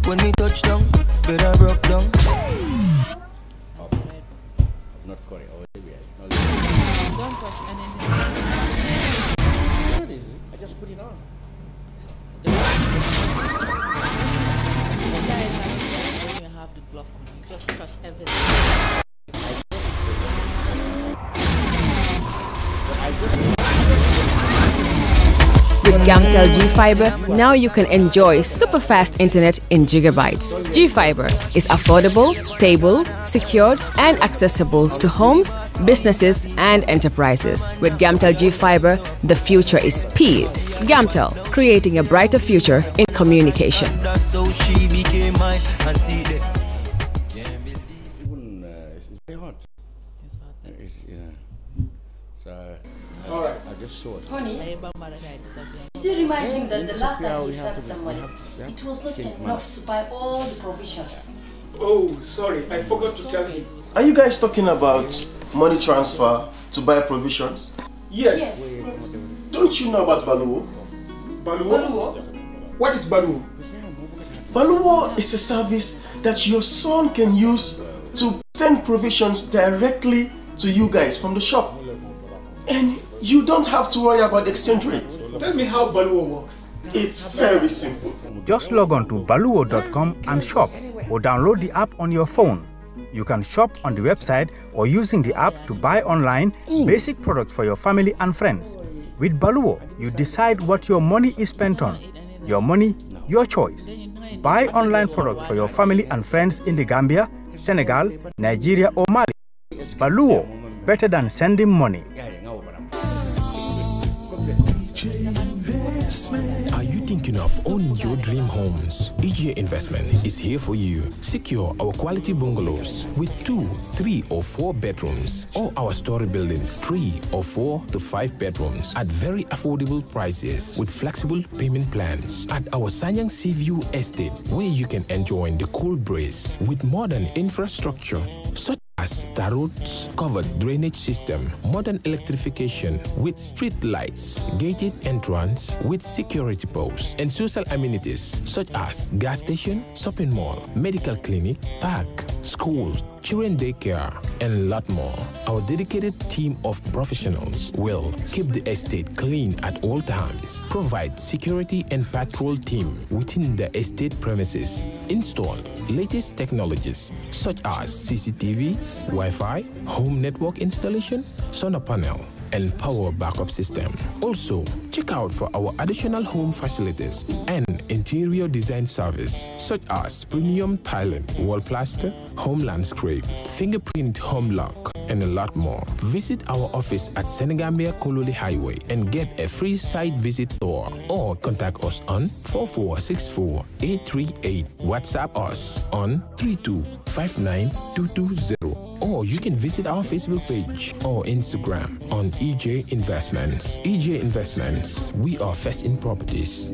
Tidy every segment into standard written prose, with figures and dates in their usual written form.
when me touch down, better broke down. Not Korea. Don't touch anything. What is it? I just put it on. You guys don't even have the glove on. You just touch everything. With Gamtel G-Fiber, now you can enjoy super fast internet in gigabytes. G-Fiber is affordable, stable, secured, and accessible to homes, businesses, and enterprises. With Gamtel G-Fiber, the future is speed. Gamtel, creating a brighter future in communication. That's so she became mine and see that. Even it's very hot. It's hot. So All right. I just saw it. Honey, I did you remind him that the last time he sent the money, it was not enough to buy all the provisions? Oh, sorry, I forgot to tell you. Are you guys talking about money transfer to buy provisions? Yes. Yes. Don't you know about Baluwo? Baluwo? What is Baluwo? Baluwo is a service that your son can use to send provisions directly to you guys from the shop. And you don't have to worry about the exchange rate. Tell me how Baluwo works. It's very simple. Just log on to baluwo.com and shop, or download the app on your phone. You can shop on the website or using the app to buy online basic products for your family and friends. With Baluwo, you decide what your money is spent on. Your money, your choice. Buy online products for your family and friends in the Gambia, Senegal, Nigeria or Mali. Baluwo, better than sending money. Are you thinking of owning your dream homes? NJIE Investment is here for you. Secure our quality bungalows with 2, 3 or 4 bedrooms, or our story buildings 3 or 4 to 5 bedrooms at very affordable prices with flexible payment plans at our Sanyang Seaview Estate, where you can enjoy the cool breeze with modern infrastructure such as tar roads, covered drainage system, modern electrification with street lights, gated entrance with security posts, and social amenities such as gas station, shopping mall, medical clinic, park, schools, children daycare, and a lot more. Our dedicated team of professionals will keep the estate clean at all times, provide security and patrol team within the estate premises, install latest technologies such as CCTV, Wi-Fi, home network installation, solar panel, and power backup system. Also, check out for our additional home facilities and interior design service such as premium tiling, wall plaster, home landscape, fingerprint home lock, and a lot more. Visit our office at Senegambia Kololi Highway and get a free site visit tour, or contact us on 4464-838. WhatsApp us on 3259220. Or you can visit our Facebook page or Instagram on NJIE Investments. NJIE Investments, we are first in properties.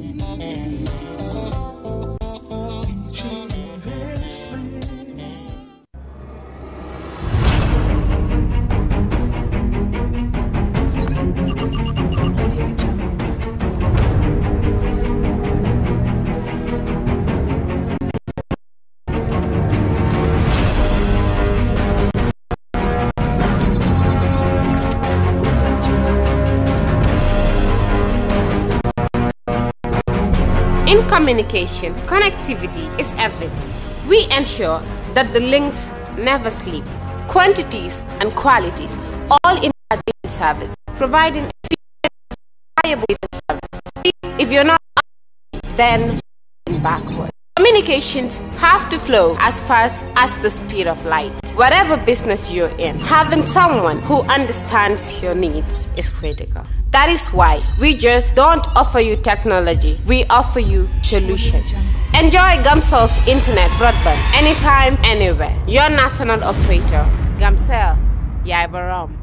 In communication, connectivity is everything. We ensure that the links never sleep. Quantities and qualities, all in our data service, providing efficient, reliable data service. If you're not then backward. Communications have to flow as fast as the speed of light. Whatever business you're in, having someone who understands your needs is critical. That is why we just don't offer you technology, we offer you solutions. Enjoy Gamcel's internet broadband anytime, anywhere. Your national operator, Gamcel, Yaibaram.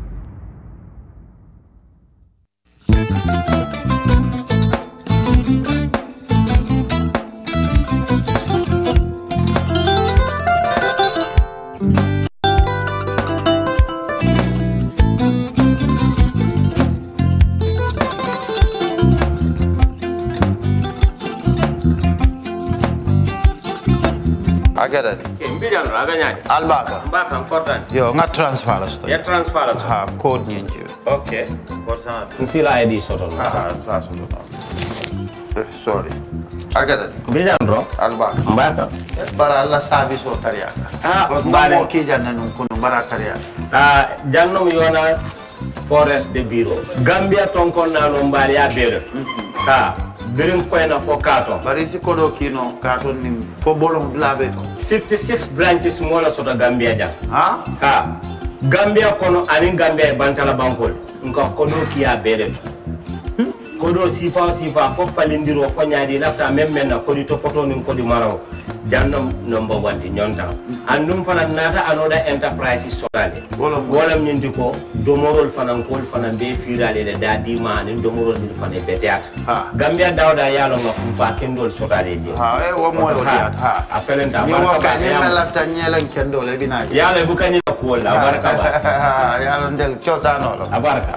Agada. Mbijan aganya. Albaka. Mbaka important. Yo, nga transfer la sto. Ya transfer la sto. Ha, code nyinji. Okay. Kosa. Nsila ID soto. Sa soto. Sorry. Agada. Mbijan bro. Albaka. Mbaka. Bara alla service o tariya. Mbale. Mo ki janna nun kunu bara tariya. Jannom yona forest de bureau. Gambia tonkon na no mbali ya bere. Birim koyna fo kato. Bari si kodo kino kato ni fo bolong blabe to. 56 branches mola soto Gambia jang. Ha? Gambia kono ani Gambia bantala bankol. Nka kodo kiya bere to. Kodo sifa fo falindiro fo nyaadi lafta memmen na kodi to poto nin kodi maraw. Jannam number 1 di nyonta. Andum fana nata anoda enterprise sodale. Wolam nyindi ko domorol fana kol fana be firale le dadi ma ni domorol ni fana beteat. Gambia dawda yalo ngam fa kendol sodale je. Wo moyo diat. Apelenta ni wo ka ni lafta nyelen kendol e bina. Yalo bu kany ko la baraka ba. Yalo ndel chosano lo. Abaraka.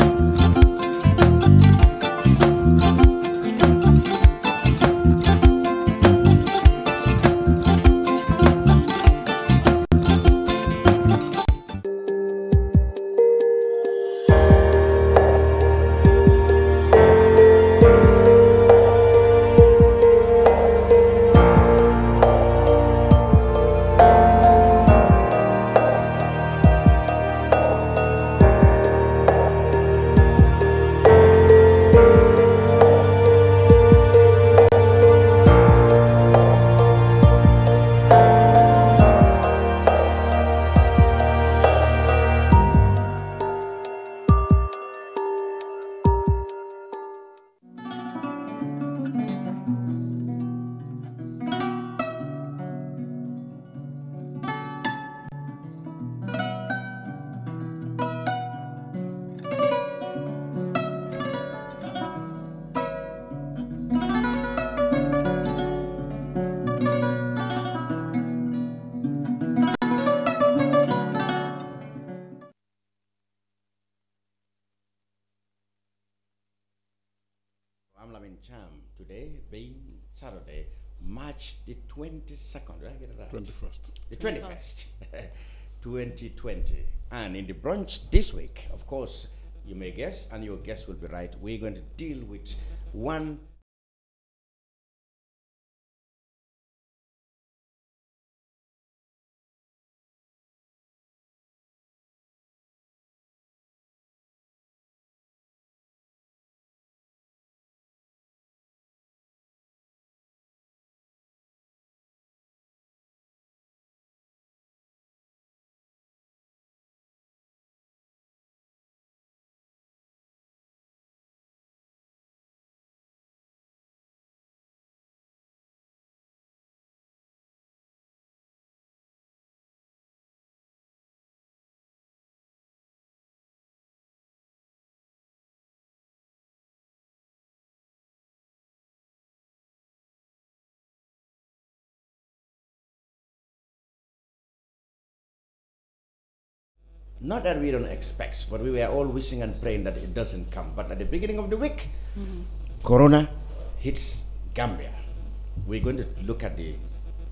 Today being Saturday, March the 22nd, did I get it right? 21st. The 21st, 2020. And in the brunch this week, of course, you may guess, and your guess will be right, we're going to deal with one not that we don't expect, but we were all wishing and praying that it doesn't come. But at the beginning of the week, Corona hits Gambia. We're going to look at the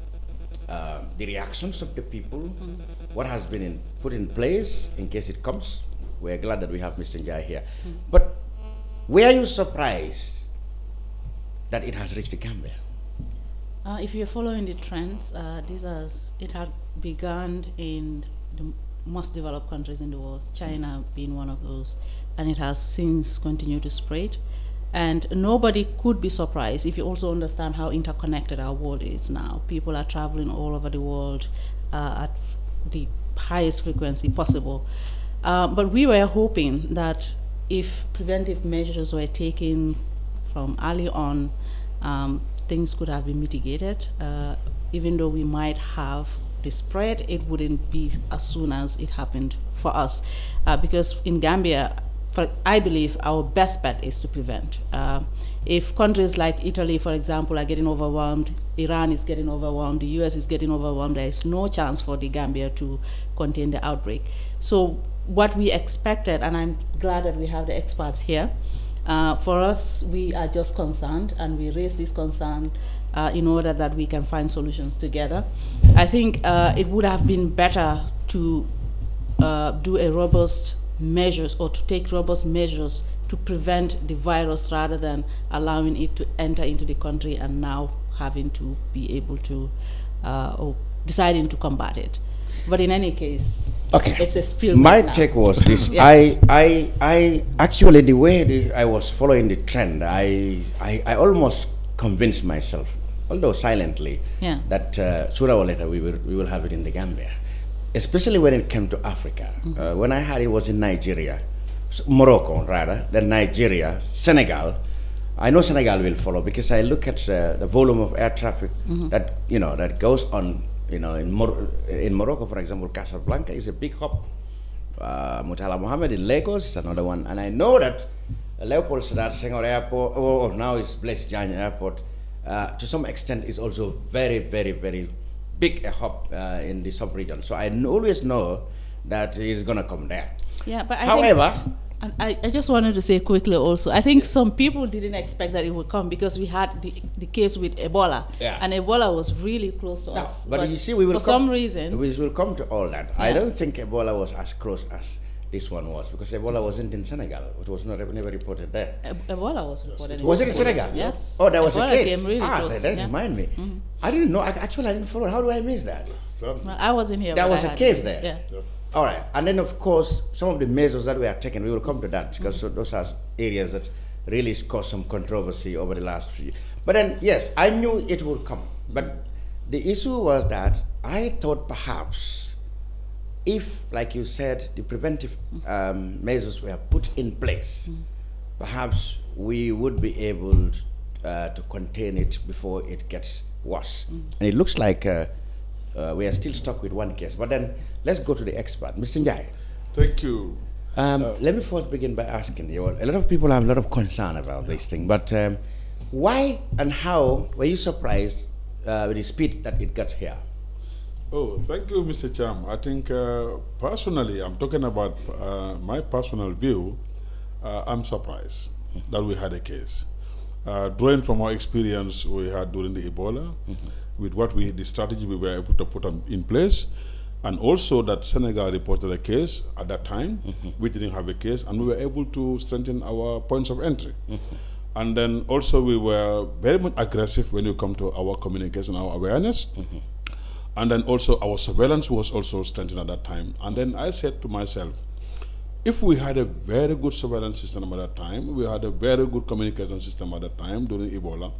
reactions of the people, what has been put in place in case it comes. We're glad that we have Mr. NJIE here. But were you surprised that it has reached the Gambia? If you're following the trends, it had begun in the most developed countries in the world, China being one of those, and it has since continued to spread. And nobody could be surprised if you also understand how interconnected our world is now. People are traveling all over the world at the highest frequency possible. But we were hoping that if preventive measures were taken from early on, things could have been mitigated. Even though we might have the spread, it wouldn't be as soon as it happened for us. Because in Gambia, I believe our best bet is to prevent. If countries like Italy, for example, are getting overwhelmed, Iran is getting overwhelmed, the US is getting overwhelmed, there is no chance for the Gambia to contain the outbreak. So what we expected, and I'm glad that we have the experts here, for us, we are just concerned, and we raise this concern in order that we can find solutions together. I think it would have been better to do a robust measures, or to take robust measures to prevent the virus, rather than allowing it to enter into the country and now having to be able to or deciding to combat it. But in any case, okay, it's a spill. My now. take was this. Yes. I actually, the way I was following the trend, I almost convinced myself, although silently, that sooner or later we will have it in the Gambia, especially when it came to Africa. When I had it was in Nigeria, Morocco rather, then Nigeria, Senegal. I know Senegal will follow, because I look at the volume of air traffic that that goes on. In Morocco, for example, Casablanca is a big hub. Murtala Mohammed in Lagos is another one, and I know that Leopold Sedar Senghor Airport, now it's Blaise Diagne Airport, to some extent is also very, very, very big a hub in the sub-region. So I always know that it's going to come there. Yeah, but I just wanted to say quickly also, I think some people didn't expect that it would come, because we had the case with Ebola, and Ebola was really close to us. But you see, we will for some reasons. We will come to all that. I don't think Ebola was as close as this one was, because Ebola wasn't in Senegal. It was never reported there. Ebola was reported. Was it in Senegal? Yes. Oh, there was Ebola a case. Came really close. That remind me. I didn't know. Actually, I didn't follow. How do I miss that? Well, I wasn't here. There was a case there. Yeah. All right, and then of course some of the measures that we are taking, we will come to that, because those are areas that really caused some controversy over the last few years. But then, yes, I knew it would come, but the issue was that I thought perhaps if, like you said, the preventive measures were put in place, perhaps we would be able to contain it before it gets worse. And it looks like we are still stuck with one case. But then let's go to the expert, Mr. NJIE. Thank you. Let me first begin by asking you, a lot of people have a lot of concern about this thing, but why and how were you surprised with the speed that it got here? Oh, thank you, Mr. Cham. I think personally, I'm talking about my personal view, I'm surprised that we had a case. Drawing from our experience we had during the Ebola, with the strategy we were able to put in place, and also that Senegal reported a case at that time. We didn't have a case, and we were able to strengthen our points of entry. And then also we were very much aggressive when you come to our communication, our awareness. And then also our surveillance was also strengthened at that time. And then I said to myself, if we had a very good surveillance system at that time, we had a very good communication system at that time during Ebola,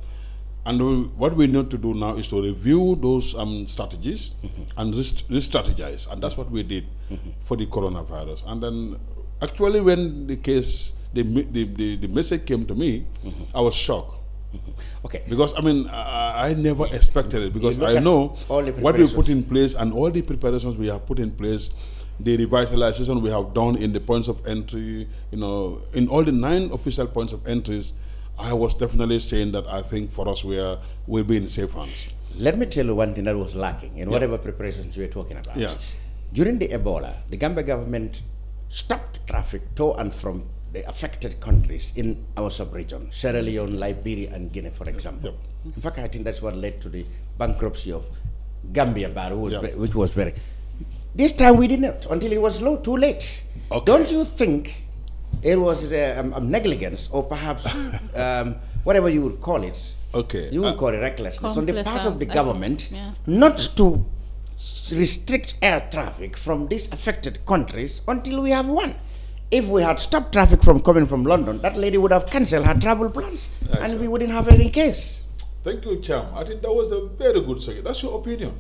and what we need to do now is to review those strategies and re-strategize, and that's what we did for the coronavirus. And then actually when the case, the message came to me, I was shocked. Okay. Because I mean, I never expected it, because I know what we put in place and all the preparations we have put in place, the revitalization we have done in the points of entry, in all the 9 official points of entries. I was definitely saying that I think for us we'll be in safe hands. Let me tell you one thing that was lacking in whatever preparations you were talking about. Yes. During the Ebola, the Gambia government stopped traffic to and from the affected countries in our sub-region, Sierra Leone, Liberia, and Guinea, for example. In fact, I think that's what led to the bankruptcy of Gambia, which was very... This time we didn't, until it was too late. Okay. Don't you think it was negligence, or perhaps whatever you would call it? Okay. You would call it recklessness on the part of the government not to restrict air traffic from these affected countries until we have one. If we had stopped traffic from coming from London, that lady would have cancelled her travel plans, and we wouldn't have any case. Thank you, Cham. I think that was a very good second. That's your opinion.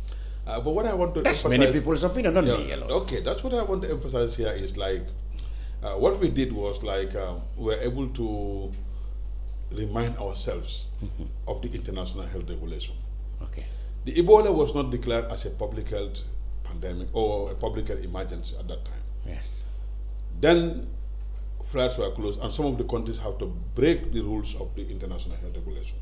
But what I want to emphasize... That's many people's opinion, not me alone. Okay, that's what I want to emphasize here is like, what we did was like, we were able to remind ourselves of the international health regulation. Okay. The Ebola was not declared as a public health pandemic or a public health emergency at that time. Yes. Then flights were closed, and some of the countries have to break the rules of the international health regulation.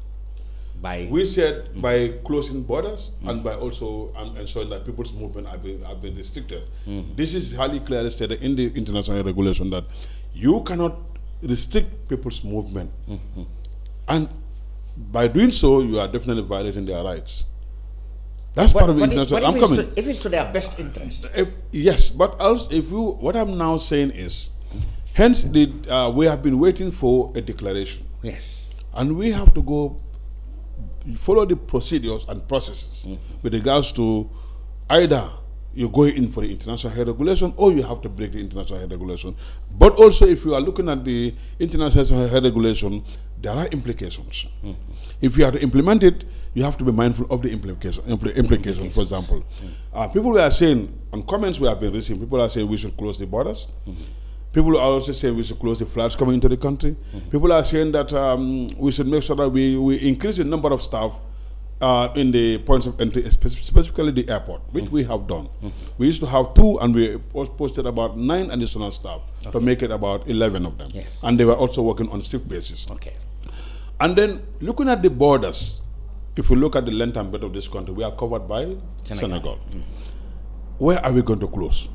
We said by closing borders and by also ensuring that people's movement have been restricted. This is highly clearly stated in the international regulation that you cannot restrict people's movement. And by doing so, you are definitely violating their rights. That's part of the international. I'm coming. If it's to their best interest. Yes, but also what I'm now saying is, hence we have been waiting for a declaration. Yes. And we have to go follow the procedures and processes with regards to either you go in for the international health regulation or you have to break the international health regulation. But also, if you are looking at the international health regulation, there are implications. If you have to implement it, you have to be mindful of the implications. For example, people were saying, on comments we have been receiving, people are saying we should close the borders. People are also saying we should close the flights coming into the country. People are saying that we should make sure that we increase the number of staff in the points of entry, specifically the airport, which we have done. We used to have 2, and we posted about 9 additional staff to make it about 11 of them. Yes. And they were also working on shift basis. Okay. And then looking at the borders, if we look at the length and breadth of this country, we are covered by Senegal. Where are we going to close?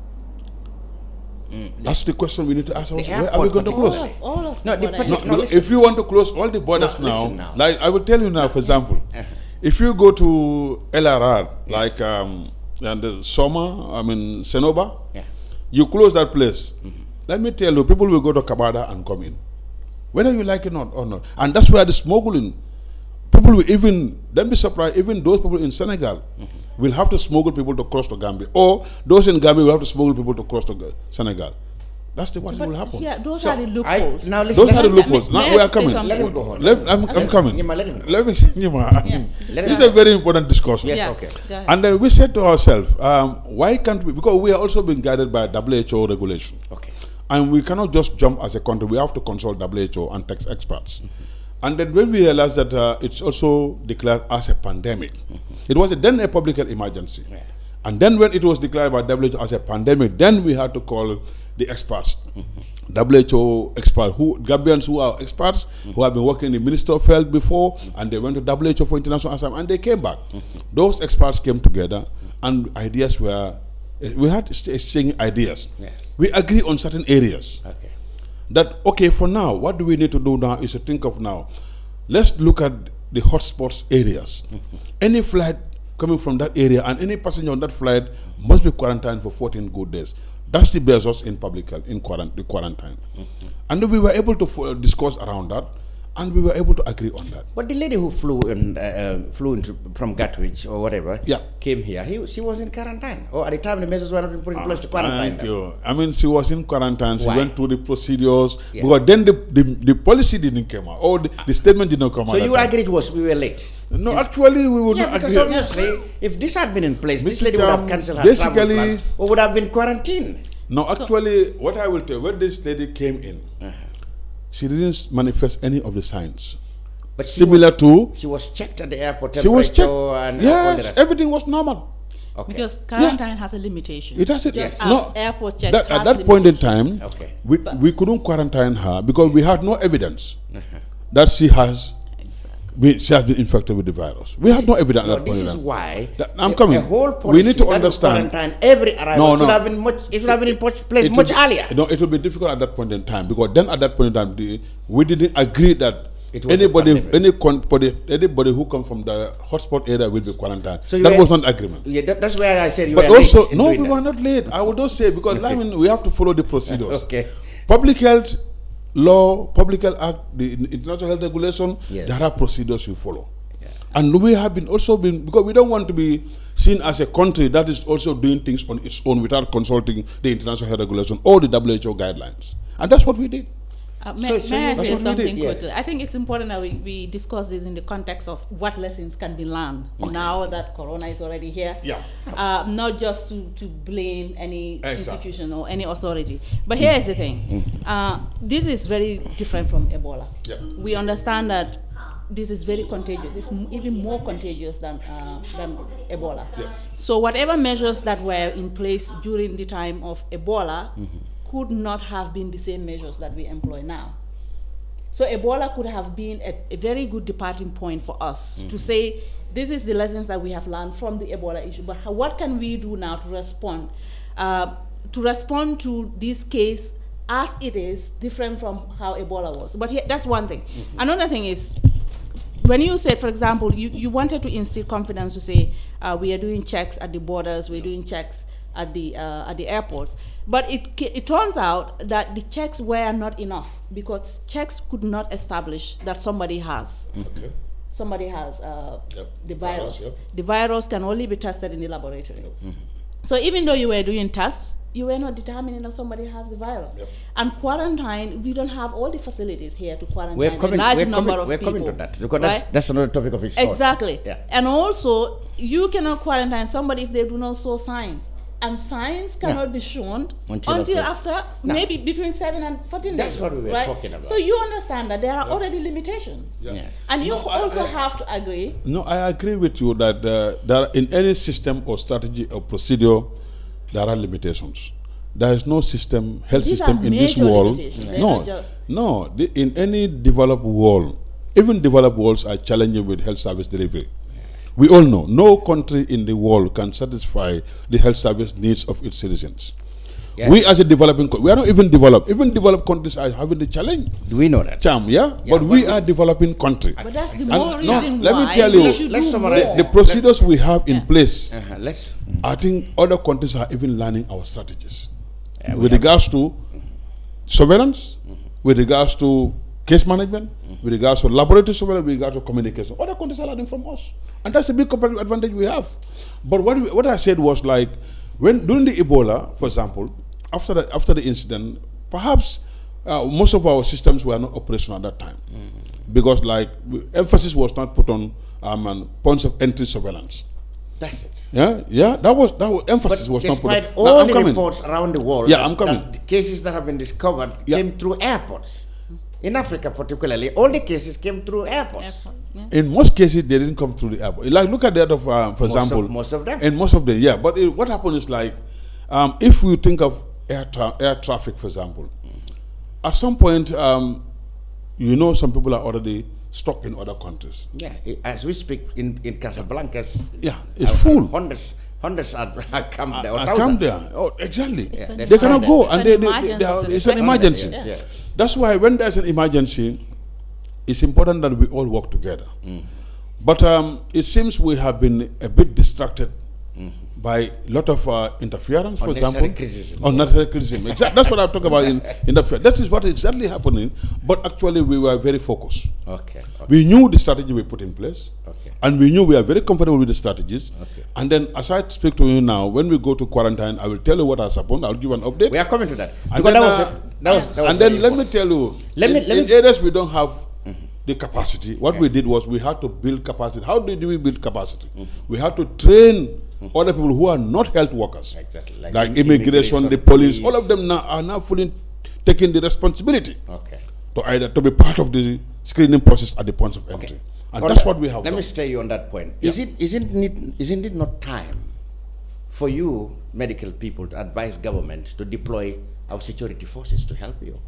That's the question we need to ask ourselves. Where are we going to close? All of if you want to close all the borders now, like I will tell you now, for example, if you go to LRR, like and the Soma, Senoba, you close that place. Let me tell you, people will go to Kabada and come in, whether you like it or not. And that's where the smuggling, people will even, don't be surprised, even those people in Senegal will have to smuggle people to cross to Gambia, or those in Gambia will have to smuggle people to cross to Senegal. That's what will happen. Yeah, those are the loopholes. Those are the loopholes. Now we are coming. Let him go on. I'm coming. Let him go. This is a very important discussion. Yes, okay. And then we said to ourselves, why can't we, because we are also being guided by WHO regulation. Okay. And we cannot just jump as a country. We have to consult WHO and tax experts. And then when we realized that it's also declared as a pandemic, it was then a public health emergency. And then when it was declared by WHO as a pandemic, then we had to call the experts, WHO experts, Gambians who are experts, who have been working in the Ministry of Health before, and they went to WHO for international assignment, and they came back. Those experts came together, and ideas were, we had exchanging ideas. We agree on certain areas. That, okay, for now, what do we need to do now is to think of now, let's look at the hotspots areas. Any flight coming from that area and any passenger on that flight must be quarantined for 14 good days. That's the basis in public health, in the quarantine. And we were able to discuss around that, and we were able to agree on that. But the lady who flew from Gatwick or whatever came here, she was in quarantine. Or at the time the measures were not being put in place to quarantine. Thank you. She was in quarantine. She went through the procedures. Because then the policy didn't come out, or the statement did not come out. So you agreed we were late? No, actually we would not agree. Because obviously, if this had been in place, this lady would have cancelled her travel plans or would have been quarantined. No, actually, what I will tell you, when this lady came in, she didn't manifest any of the signs. But she was checked at the airport. She was checked. And yes, everything was normal. Okay. Because quarantine has a limitation. It has just as airport checks at that point in time, we couldn't quarantine her because we had no evidence that she has been infected with the virus. We had no evidence at that point in time. This is why I'm coming. The whole policy we need to understand. Quarantine every arrival should have been in place much earlier. No, it will be difficult at that point in time because then at that point in time we didn't agree that anybody who comes from the hotspot area will be quarantined. So that was not agreement. Yeah, that's where I said you were late. But also, we were not late. I would not say because I mean we have to follow the procedures. Public health law, Public Health Act, the international health regulation, there are procedures you follow. And we have because we don't want to be seen as a country that is also doing things on its own without consulting the international health regulation or the WHO guidelines. And that's what we did. May I say something quickly? I think it's important that we discuss this in the context of what lessons can be learned now that Corona is already here. Not just to blame any institution or any authority. But here is the thing. This is very different from Ebola. We understand that this is very contagious. It's even more contagious than Ebola. So whatever measures that were in place during the time of Ebola could not have been the same measures that we employ now. So Ebola could have been a very good departing point for us to say, this is the lessons that we have learned from the Ebola issue, but what can we do now to respond to this case as it is, different from how Ebola was. But that's one thing. Another thing is, when you said, for example, you wanted to instill confidence to say we are doing checks at the borders, we're doing checks at the airports, but it turns out that the checks were not enough because checks could not establish that somebody has. Okay. Somebody has the virus. Yep. The virus can only be tested in the laboratory. So even though you were doing tests, you were not determining that somebody has the virus. And quarantine, we don't have all the facilities here to quarantine a large number of people. We're coming to that, because that's another topic of its own. Exactly. Yeah. And also, you cannot quarantine somebody if they do not show signs. And signs cannot be shown until after maybe between 7 and 14 days. That's what we were talking about. So you understand that there are already limitations. And you also have to agree. No, I agree with you that there in any system or strategy or procedure, there are limitations. There is no system, health These system are in this major world. limitations. In any developed world, even developed worlds are challenging with health service delivery. We all know no country in the world can satisfy the health service needs of its citizens. We as a developing country, we are not even developed. Even developed countries are having the challenge. Do we know that? But we are a developing country. But that's the more reason let why me tell you, let's summarize the procedures we have in place. Let's. I think other countries are even learning our strategies with regards to surveillance, with regards to case management, with regards to laboratory surveillance, with regards to communication. Other countries are learning from us. And that's a big competitive advantage we have. But what I said was like, during the Ebola, for example, after the incident, perhaps most of our systems were not operational at that time. Because like, emphasis was not put on points of entry surveillance. That's it. That was emphasis was not put on. Despite all the reports around the world, that the cases that have been discovered came through airports. In Africa particularly, all the cases came through airports. In most cases, they didn't come through the airport. Like, look at that of, for example. Most of them. In most of them, yeah. But what happened is like, if we think of air traffic, for example, at some point, you know, some people are already stuck in other countries. Yeah, as we speak in Casablanca, it's full. Hundreds are camped there. Camped there. Oh, exactly. They cannot go, and it's an emergency. That's why when there's an emergency, it's important that we all work together. But it seems we have been a bit distracted by a lot of interference, for example. Unnecessary criticism. That's what I'm talking about in interference. That is what is exactly happening. But actually, we were very focused. We knew the strategy we put in place. And we knew we are very comfortable with the strategies. And then, as I speak to you now, when we go to quarantine, I will tell you what has happened. I'll give an update. We are coming to that. And then, let me tell you, in areas we don't have the capacity, what we did was we had to build capacity. How did we build capacity? We had to train other people who are not health workers, like immigration, the police, all of them are now fully taking the responsibility to be part of the screening process at the points of entry. And that's what we have done. Let me stay you on that point. Isn't it not time for you, medical people, to advise government to deploy our security forces to help you?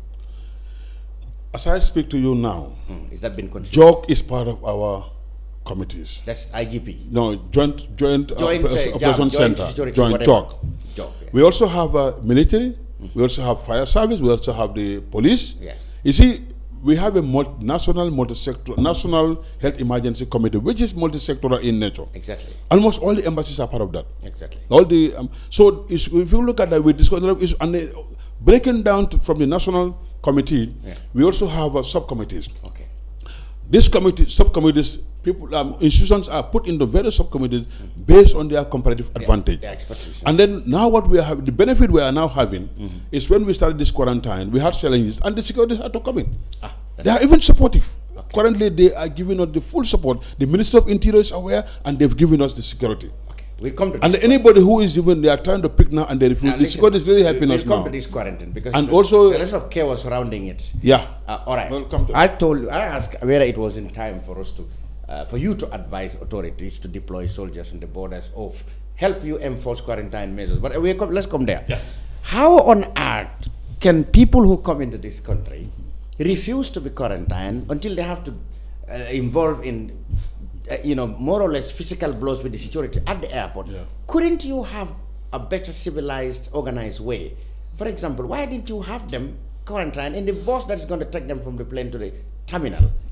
As I speak to you now, is that been considered? JOC is part of our committees. That's IGP. No, Joint Operation Center, Joint JOC. We also have military. We also have fire service. We also have the police. You see, we have a national health emergency committee, which is multi-sectoral in nature. Almost all the embassies are part of that. All the so if you look at that, we discuss and breaking down from the national committee. We also have subcommittees. These subcommittees, institutions are put into various subcommittees based on their comparative advantage. And then now what we have, the benefit we are now having is when we started this quarantine, we had challenges and the securities had to come in. They are even supportive. Currently, they are giving us the full support. The Minister of Interior is aware and they've given us the security. We'll come to and anybody who is even they are trying to pick now and they refuse. The security is really helping us now. We'll come to this quarantine because and also there is a lot of chaos surrounding it. All right. Welcome to I asked whether it was in time for us to, for you to advise authorities to deploy soldiers on the borders of help you enforce quarantine measures. But let's come there. How on earth can people who come into this country refuse to be quarantined until they have to involve in more or less physical blows with the security at the airport? Couldn't you have a better civilized, organized way? For example, why didn't you have them quarantined in the bus that is going to take them from the plane to the terminal?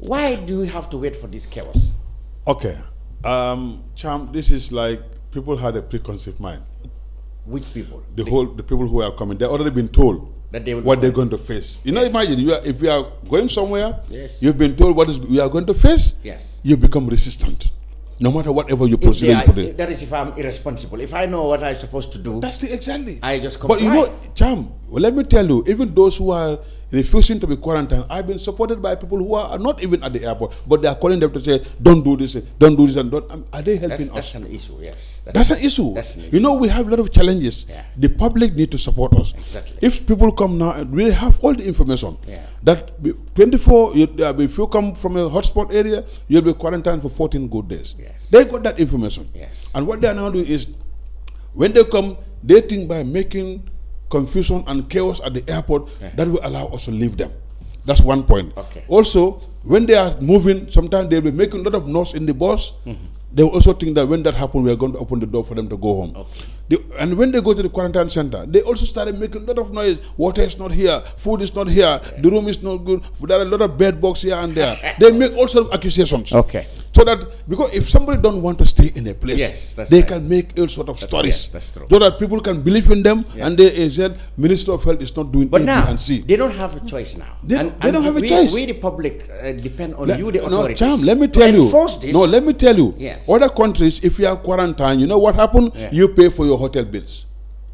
Why do we have to wait for this chaos? Okay. Cham, this is like people had a preconceived mind. Which people? The people who are coming, they've already been told that they will what they're going to face. You know, imagine if you are going somewhere, yes, you've been told what you are going to face. Yes, you become resistant, no matter whatever you proceed. That is if I'm irresponsible. If I know what I'm supposed to do, that's exactly. I just comply. But you know, Cham, well, let me tell you, even those who are refusing to be quarantined, I've been supported by people who are not even at the airport, but they are calling them to say, don't do this, and don't. Are they helping us? That's an issue, yes. That's an issue. That's an issue. You know, we have a lot of challenges. Yeah. The public need to support us. Exactly. If people come now and really have all the information, that 24, if you come from a hotspot area, you'll be quarantined for 14 good days. Yes. They got that information. Yes. And what they are now doing is, when they come, they think by making confusion and chaos at the airport, that will allow us to leave them. That's one point. Okay. Also, when they are moving, sometimes they'll be making a lot of noise in the bus. They will also think that when that happens, we are going to open the door for them to go home. Okay. And when they go to the quarantine center, they also started making a lot of noise. Water is not here, food is not here, the room is not good, there are a lot of bed bugs here and there. They make all sorts of accusations. Okay. So that, because if somebody don't want to stay in a place, they can make all sorts of stories. Yes, that's true. So that people can believe in them, and they said, Minister of Health is not doing A, B, and C. They don't have a choice now. They don't have a choice. We the public depend on you, the authorities. No, Cham, let me tell you. This. No, let me tell you. Yes. Other countries, if you are quarantined, you know what happened? Yeah. You pay for your hotel bills.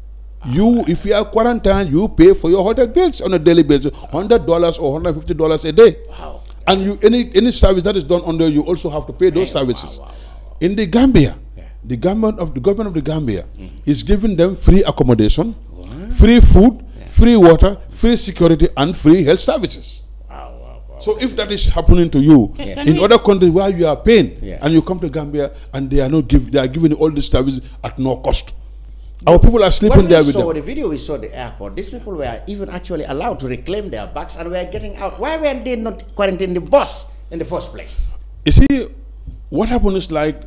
If you are quarantined, you pay for your hotel bills on a daily basis, $100 or $150 a day. Wow. And you any service that is done under you also have to pay those services. Wow. In the Gambia, the government of the Gambia is giving them free accommodation, free food, free water, free security, and free health services. So if that is happening to you in other countries where you are paying, and you come to Gambia and they are giving you all these services at no cost. Our people are sleeping there with them. When we saw the video, we saw the airport. These people were even actually allowed to reclaim their bags and were getting out. Why were they not quarantining the bus in the first place? You see, what happened is like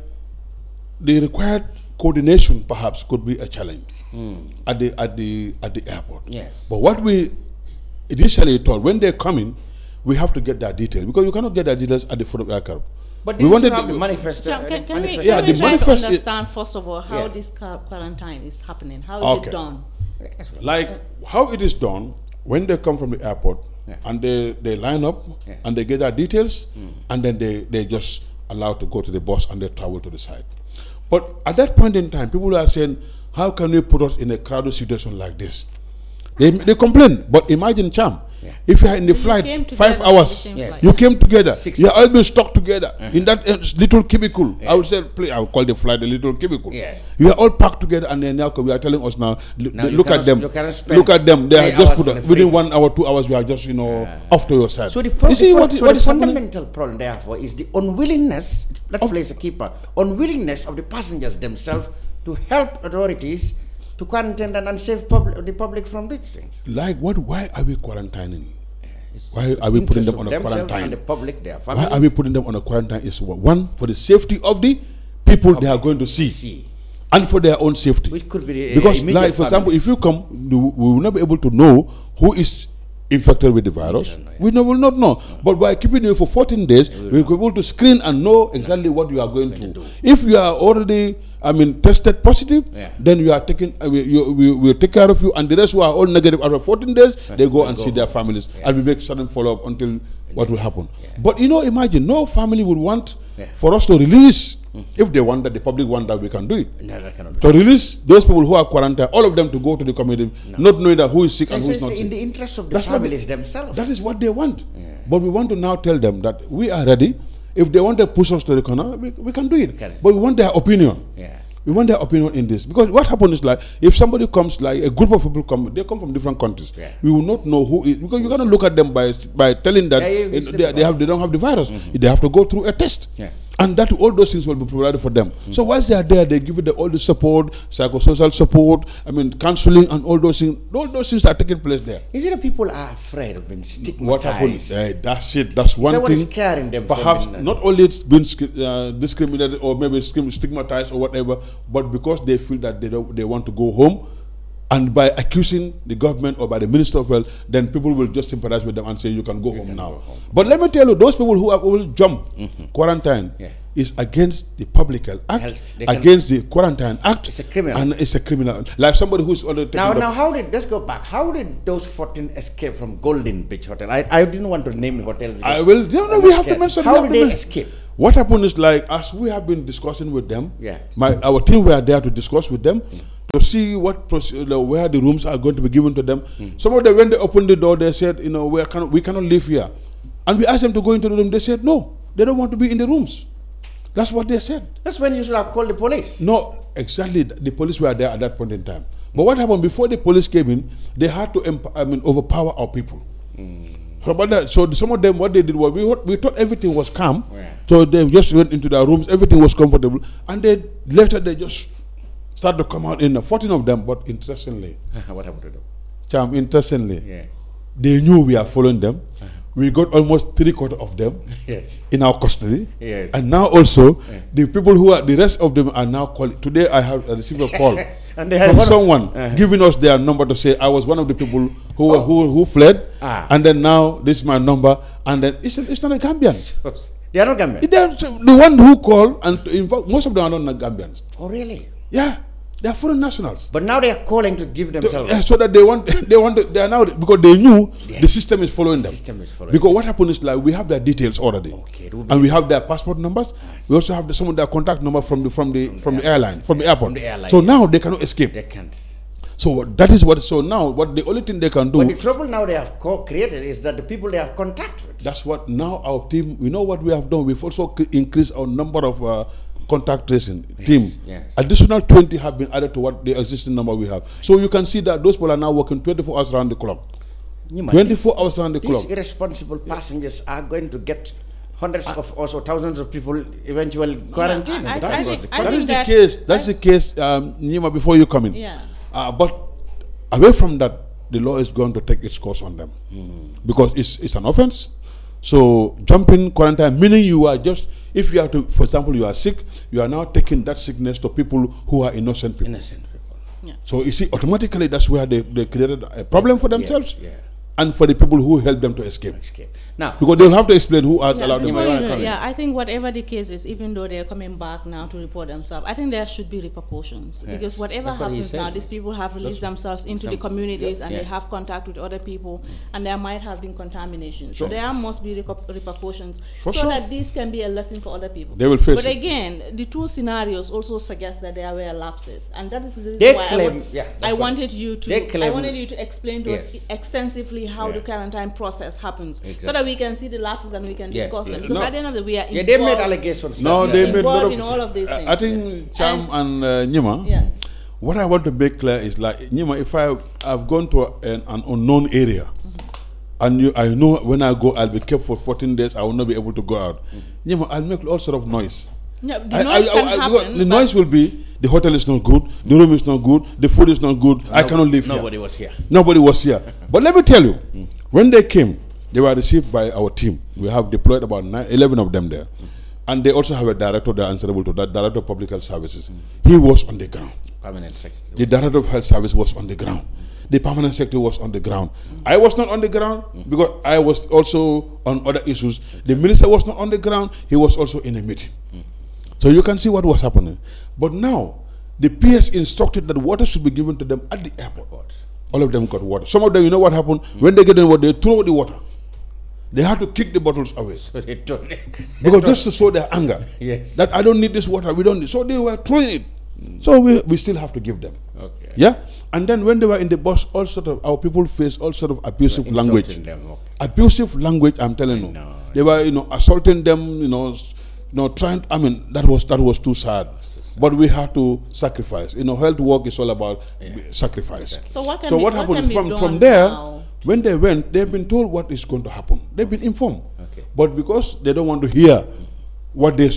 the required coordination perhaps could be a challenge at the airport. Yes. But what we initially thought, when they come in, we have to get their details, because you cannot get their details at the foot of the aircraft. But we wanted to manifest. Can we try to understand first of all how this quarantine is happening? How is it done? Like how it is done when they come from the airport and they line up and they get their details and then they just allowed to go to the bus and they travel to the side. But at that point in time, people are saying, how can we put us in a crowded situation like this? They complain, but imagine, Cham, if you are in the flight 5 hours, you came together, you have all been stuck together in that little cubicle. I would say, I would call the flight a little cubicle. You are all packed together, and then now we are telling us now, look at them, look at them. They are just put within 1 hour, 2 hours, we are just off to your side. So the fundamental problem therefore is the unwillingness. That plays a keeper. Unwillingness of the passengers themselves to help authorities to quarantine and save the public from these things. Like what? Why are we quarantining? Why are we putting them on a quarantine? And the public, their why are we putting them on a quarantine? Is one, for the safety of the people they are going to see, and for their own safety. Which could be because, like for example, if you come, we will not be able to know who is infected with the virus. We will not know. But by keeping you for 14 days, we will be able to screen and know exactly what you are going through. If you are already, tested positive, then you are taken. We will take care of you, and the rest who are all negative after 14 days, they go and see their families, and we make sudden follow up until what will happen. But imagine, no family would want for us to release. If they want that, the public want that, we can do it. No, that cannot be. To release those people who are quarantined, all of them to go to the community, not knowing that who is sick and who is not sick. In the interest of the families themselves. That is what they want. But we want to now tell them that we are ready. If they want to push us to the corner, we can do it. But we want their opinion. We want their opinion in this. Because what happens is, like, if somebody comes, like a group of people come, they come from different countries. We will not know who is, because you cannot look at them by telling that they don't have the virus. They have to go through a test. And that all those things will be provided for them. So whilst they are there, they give them all the support, psychosocial support, counseling and all those things. All those things are taking place there. Is it that people are afraid of being stigmatized? What happens? That's it. That's one thing. What is scaring them? Perhaps not only it's been discriminated or maybe stigmatized or whatever, but because they feel that they want to go home And by accusing the government or by the Minister of Health, then people will just sympathize with them and say, you can go home now. But let me tell you, those people who will jump quarantine is against the Public Health Act, against the Quarantine Act. It's a criminal. And it's a criminal. Like somebody who's already now let's go back. How did those 14 escape from Golden Beach Hotel? I didn't want to name the hotel. I will. No, we have to mention. How did they escape? What happened is, like, as we have been discussing with them, Yeah. Our team were there to discuss with them, to see what where the rooms are going to be given to them. Some of them, when they opened the door, they said, we cannot live here. And we asked them to go into the room. They said, no, they don't want to be in the rooms. That's what they said. That's when you should have called the police. No, exactly. The police were there at that point in time. But what happened before the police came in, they had to overpower our people. So some of them, what they did was, we thought everything was calm. So they just went into their rooms, everything was comfortable. And then later they just started to come out in 14 of them. But interestingly, what happened to them? Cham, interestingly, they knew we are following them. We got almost 3/4 of them in our custody. And now also, the people who are, the rest of them are now calling. Today I have received a call and they had from someone giving us their number to say, I was one of the people who fled. And then now this is my number. And then it's not a Gambian. They are not Gambian? The one who called, and in fact, most of them are not Gambians. Oh, really? Yeah. They are foreign nationals. But now they are calling to give themselves. So that they are now, because they knew the system is following them. Because what happened is, like, we have their details already. And we have their passport numbers. We also have some of their contact number from the airline, from the airport. So now they cannot escape. They can't. So that is what, so now what the only thing they can do. But the trouble now they have created is that the people they have contact with. That's what now our team, we know what we have done. We've also increased our number of contact tracing team. Additional 20 have been added to what the existing number we have. So you can see that those people are now working 24 hours around the clock. 24 hours around the clock. These irresponsible passengers are going to get hundreds of also thousands of people eventually quarantined. That's the case, Nima, before you come in. But away from that, the law is going to take its course on them. Because it's an offense. So jumping quarantine, meaning you are just, if you have to, for example, you are sick, you are now taking that sickness to people who are innocent people. So you see, automatically that's where they created a problem for themselves and for the people who helped them to escape. Now, because they'll have to explain who are allowed them to come in. I think whatever the case is, even though they're coming back now to report themselves, I think there should be repercussions. Because whatever happens now, these people have released themselves into the communities and they have contact with other people, and there might have been contamination. So there must be repercussions so that this can be a lesson for other people. They will face But again, the two scenarios also suggest that there were lapses, and that is the reason why I wanted you to explain to us extensively how the quarantine process happens, so that we can see the lapses and we can discuss them. Because at the end of the day, we are involved. They made allegations. No, they made involved in all of these things. I think Cham and Nima, what I want to make clear is, like, Nima, if I've gone to an unknown area, and I know when I go, I'll be kept for 14 days, I will not be able to go out. Nima, I'll make all sort of noise. The noise can happen. The noise will be, the hotel is not good, the room is not good, the food is not good, I cannot live here. Nobody was here. Nobody was here. But let me tell you, when they came, they were received by our team. We have deployed about 11 of them there. And they also have a director they are answerable to, that director of public health services. He was on the ground. Permanent secretary. The director of health service was on the ground. The permanent secretary was on the ground. I was not on the ground because I was also on other issues. The minister was not on the ground. He was also in a meeting. So you can see what was happening. But now, the PS instructed that water should be given to them at the airport. All of them got water. Some of them, you know what happened? When they get in water, they throw the water. They had to kick the bottles away. So because just to show their anger. That I don't need this water, we don't need. So they were throwing it. So we still have to give them. Yeah? And then when they were in the bus, all sort of, our people faced all sort of abusive language. Abusive language, I'm telling you. They were, assaulting them, trying, that was too sad. But we have to sacrifice. Health work is all about sacrifice. So what happened from there? Now? When they went, they've been told what is going to happen. They've been informed. But because they don't want to hear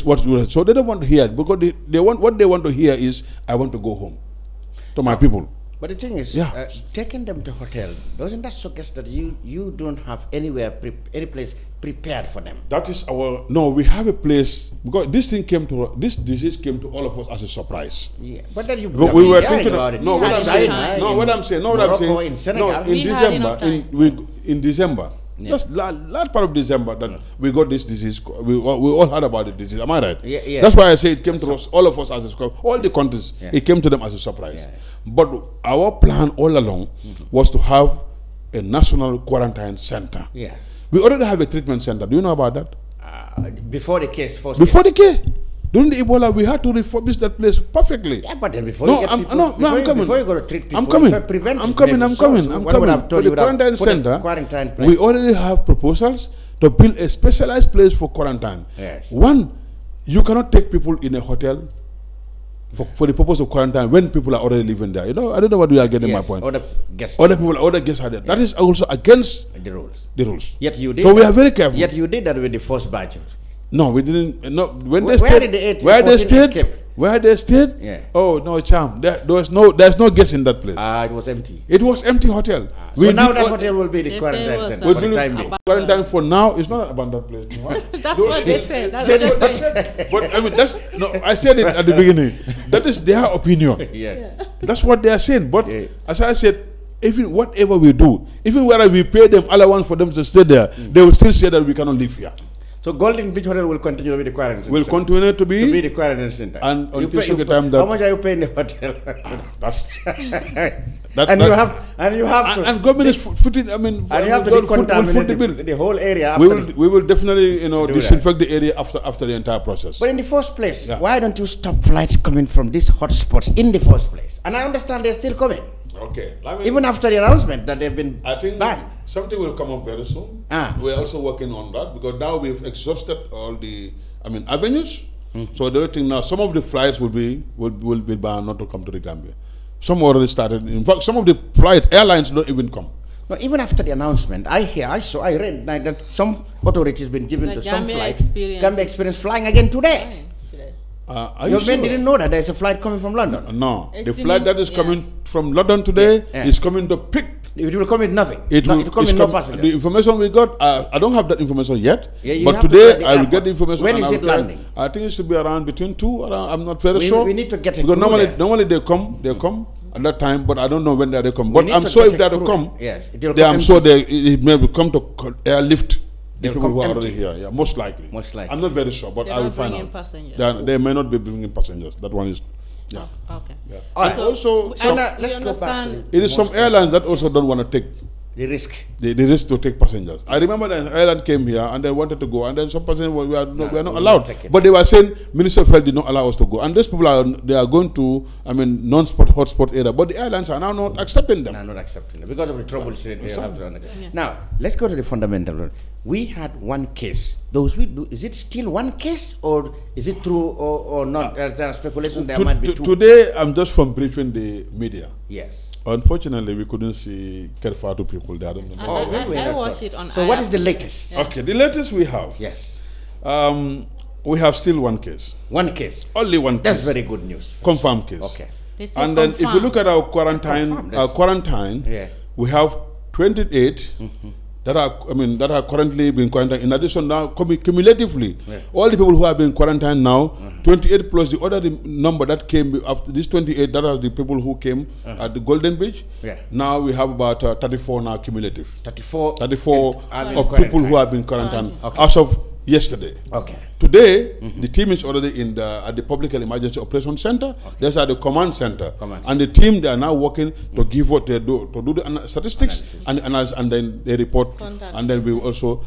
so they don't want to hear it, because what they want to hear is, I want to go home to my people. But the thing is, taking them to hotel, doesn't that suggest that you don't have any place prepared for them? That is no. We have a place because this disease came to all of us as a surprise. Yeah, but then we were thinking about it. No, what I'm saying. In Senegal, in December. Yeah. Just last part of December that we got this disease. We all heard about the disease. Am I right? Yeah. That's why I say it came to us, all of us as a surprise. All the countries, it came to them as a surprise. Yeah. But our plan all along was to have a national quarantine center. Yes. We already have a treatment center. Do you know about that? Before the case, before the case. During the Ebola, we had to refurbish that place perfectly. Yeah, but then before you go to treat people, I'm coming. For the quarantine center, we already have proposals to build a specialized place for quarantine. Yes. One, you cannot take people in a hotel for the purpose of quarantine when people are already living there. You know, I don't know what you are getting my point. Other guests are there. That is also against the rules. Yet you did. So we are very careful. Yet you did that with the first batch. No, we didn't. No, when where they did the stayed, where they stayed. Yeah. Oh no, charm. There's no guest in that place. It was empty. It was empty hotel. So now that hotel will be the quarantine center for the time being. Quarantine for now. It's not an abandoned place. That's what they said. That's what they said. But I mean, I said it at the beginning. That is their opinion. Yes. That's what they are saying. But as I said, even whatever we do, even whether we pay them allowance for them to stay there, they will still say that we cannot live here. So Golden Beach Hotel will continue to be the quarantine center. Will continue to be the quarantine center. And until such a time that... How much are you paying the hotel? And government is footing, I mean... And you have to decontaminate the whole area. We will definitely, disinfect the area after the entire process. But in the first place, why don't you stop flights coming from these hotspots in the first place? And I understand they're still coming. Okay. Even after the announcement that they've been banned. Something will come up very soon. We're also working on that because now we've exhausted all the avenues. So the other thing now, some of the flights will be banned not to come to the Gambia. Some already started. In fact, some of the airlines don't even come. No, even after the announcement, I read that some authorities been given to some flights. Gambia Experience flying again today. Your men didn't know that there's a flight coming from London. No, the flight that is coming from London today is coming to pick. It will come with nothing. It will come with no passengers. The information we got, I don't have that information yet. But today I will get the information. When is it landing? I think it should be around between 2. I'm not very sure. We need to get a because normally they come at that time, but I don't know when they come. But I'm sure if they come, I'm sure it may come to airlift. The people who are already here, most likely. I'm not very sure, but I will find out. Passengers. They may not be bringing passengers. That one is, okay. Yeah. Let's go back to it is some airlines that also don't want to take the risk. The risk to take passengers. I remember an airline came here and they wanted to go, and then some passengers we are not allowed. But they were saying Minister of Health did not allow us to go, and these people are going to non-spot hotspot area, but the airlines are now not accepting them. Not accepting them because of the troubles they have to undergo. Now let's go to the fundamental. We had one case. Is it still one case, or is it true or not? There are speculation there might be two. Today, I'm just from briefing the media. Yes. Unfortunately, we couldn't see Kerr Fatou people there. I watched it on. So what is the latest? Yeah. Okay, the latest we have. Yes. We have still one case. One case. Only one case. That's very good news. Confirmed case. Okay. And then if you look at our quarantine, we have 28. That are currently being quarantined. In addition, now cumulatively, all the people who have been quarantined now, 28 plus the other number that came after this 28. That are the people who came at the Golden Beach. Now we have about 34 now cumulative. 34 of people who have been quarantined as of yesterday. Okay. Today, the team is already at the Public Health Emergency Operations Center. There's at the command center. And the team, they are now working to give what they do, to do the statistics and analyze, and then they report. And then we also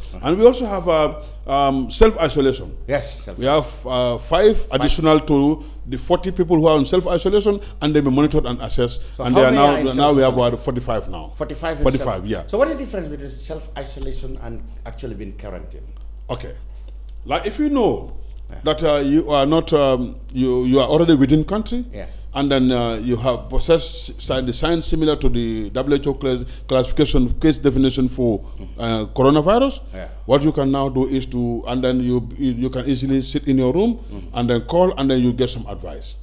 have self-isolation. Yes. We have 5 additional to the 40 people who are on self-isolation, and they be monitored and assessed. So and they are now we have about 45 now. 45, yeah. So what is the difference between self-isolation and actually being quarantined? Okay. Like if you know that you are not, you are already within country, and then you have possessed the signs similar to the WHO classification case definition for coronavirus, what you can now do is and then you can easily sit in your room and then call, and then you get some advice.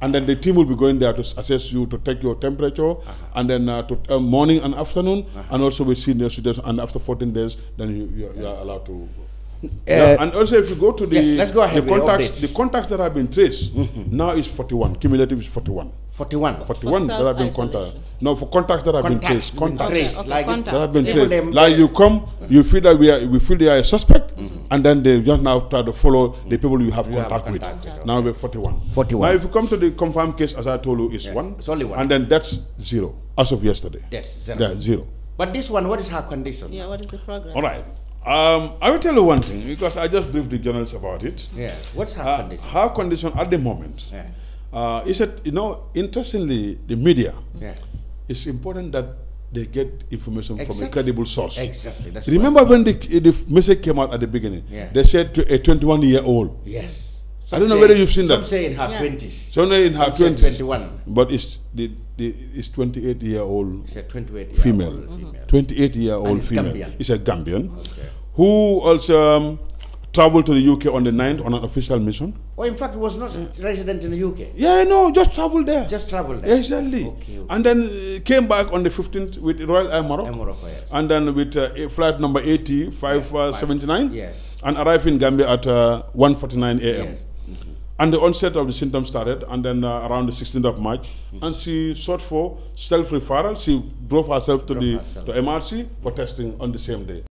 And then the team will be going there to assess you, to take your temperature, and then to morning and afternoon, and also with senior students. And after 14 days, then you are allowed to. And also, if you go to the let's go ahead the contacts that have been traced, now is 41. Cumulative is 41. 41 that have been contacted. No, for contacts that have been traced. Contacts like that have been traced. Like you come, you feel that we feel they are a suspect, and then they just now try to follow the people you have contact with. Now we're 41. 41. Now, if you come to the confirmed case, as I told you, it's one. It's only one. And then that's 0 as of yesterday. That's 0. That's 0. But this one, what is her condition? Yeah, what is the progress? All right. I will tell you one thing, because I just briefed the journalists about it. Yeah. What's her condition? Her condition at the moment is that, interestingly, the media, it's important that they get information from a credible source. Exactly. That's Remember when the message came out at the beginning? They said to a 21-year-old. Yes. I don't know whether you've seen that. Some say in her 20s. Some say in her 20s. 21. But it's 28-year-old it's a 28-year-old female. 28-year-old female. Gambian. It's a Gambian. Okay. Who also traveled to the UK on the 9th on an official mission. Oh, in fact, he was not resident in the UK. Yeah, no, just traveled there. Just traveled there. Exactly. Okay. And then came back on the 15th with Royal Air Morocco. Yes. And then with flight number 579. Yes. And arrived in Gambia at 1:49 a.m. Yes. And the onset of the symptoms started, and then around the 16th of March, and she sought for self-referral. She drove herself to MRC for testing on the same day.